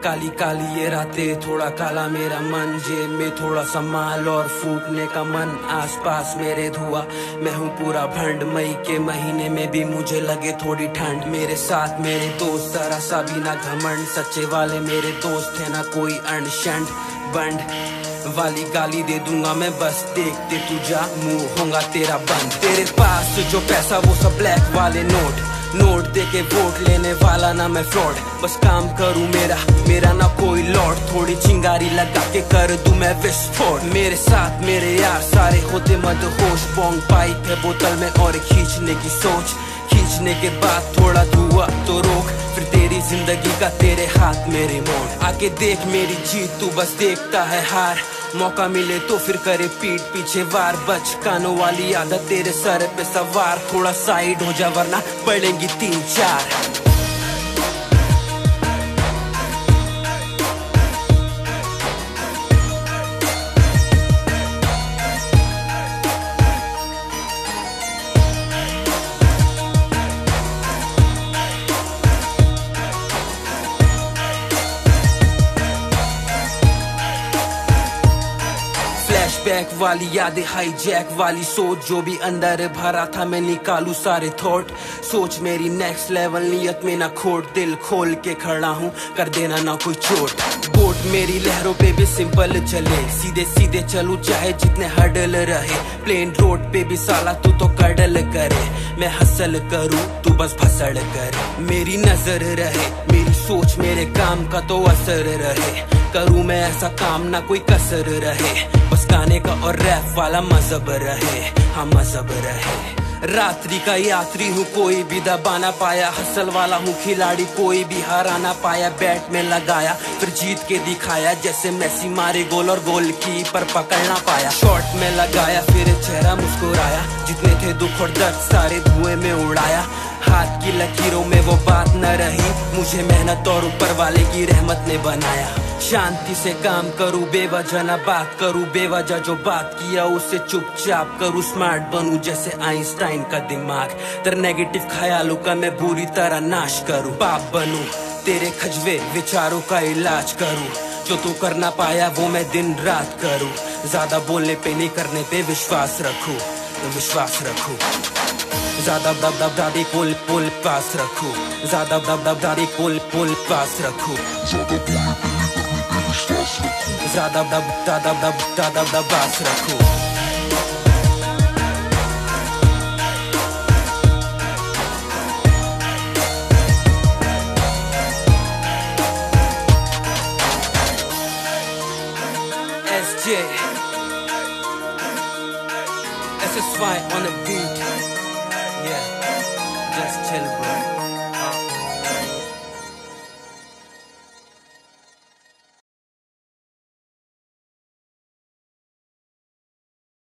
काली काली ये रातें, थोड़ा काला मेरा मन, जेब में थोड़ा सा माल और फूकने का मन। आसपास मेरे धुआं, मैं हूँ पूरा भंड। मई के महीने में भी मुझे लगे थोड़ी ठंड। मेरे साथ मेरे दोस्त, जरा सा भी ना घमंड। सच्चे वाले मेरे दोस्त है ना कोई अनशंड बंड वाली गाली दे दूंगा मैं, बस देखते तू जा, मुंह होगा तेरा बंद। तेरे पास जो पैसा वो सब ब्लैक वाले नोट दे के वोट लेने वाला ना मैं फ्रॉड। बस काम करूं मेरा ना कोई लॉर्ड। थोड़ी चिंगारी लगा के कर दूं मैं विस्फोट। मेरे साथ मेरे यार सारे होते मदहोश। बॉन्ग पाइप है बोतल में और खींचने की सोच। खींचने के बाद थोड़ा धुआं तो रोक, फिर तेरी जिंदगी का तेरे हाथ मेरे मोड़। आके देख मेरी जीत, तू बस देखता है हार। मौका मिले तो फिर करे पीठ पीछे वार। बच कानों वाली आदत तेरे सर पे सवार। थोड़ा साइड हो जा वरना पड़ेंगी 3-4। बैक वाली यादें, हाईजैक वाली सोच। जो भी अंदर भरा था मैं निकालू सारे थॉट। सोच मेरी नेक्स्ट लेवल, नियत में ना खोट। दिल खोल के खड़ा हूँ, कर देना ना कोई चोट। बोट मेरी लहरों पे भी सिंपल चले, सीधे सीधे चलूं चाहे जितने हडल रहे। प्लेन रोड पे भी साला तू तो कडल करे। मैं हसल करूँ तू बस फसड़ करे। मेरी नजर रहे, मेरी सोच मेरे काम का तो असर रहे। करूँ मैं ऐसा काम ना कोई कसर रहे। बस गाने का और रैप वाला मजहब रहे, हाँ मजहब रहे। रात्रि का यात्री हूँ, कोई भी दबा ना पाया। हसल वाला हूँ खिलाड़ी, कोई भी हरा ना पाया। बैट में लगाया फिर जीत के दिखाया, जैसे मेसी मारे गोल और गोलकीपर पकड़ ना पाया। शॉट में लगाया फिर चेहरा मुस्कुराया। जितने थे दुख और दर्द सारे धुएं में उड़ाया। हाथ की लकीरों में वो बात न रही, मुझे मेहनत और ऊपर वाले की रहमत ने बनाया। शांति से काम करूं, बेवजह ना बात करूं। बेवजह जो बात किया उसे चुपचाप करूं। स्मार्ट बनूं जैसे आइंस्टाइन का दिमाग। तेरे नेगेटिव ख्यालों का मैं बुरी तरह नाश करूं। पाप बनूं, तेरे खजवे विचारों का इलाज करूं। जो तू कर ना पाया वो मैं दिन रात करूं। ज्यादा बोलने पे नहीं करने पे विश्वास रखूं, विश्वास रखूं। ज्यादा दब दादी पुल पास रखूं। ज्यादा दब दादी पुल पास रखूं। ज्यादा दब पास रखूं। SJ SSY on the beat.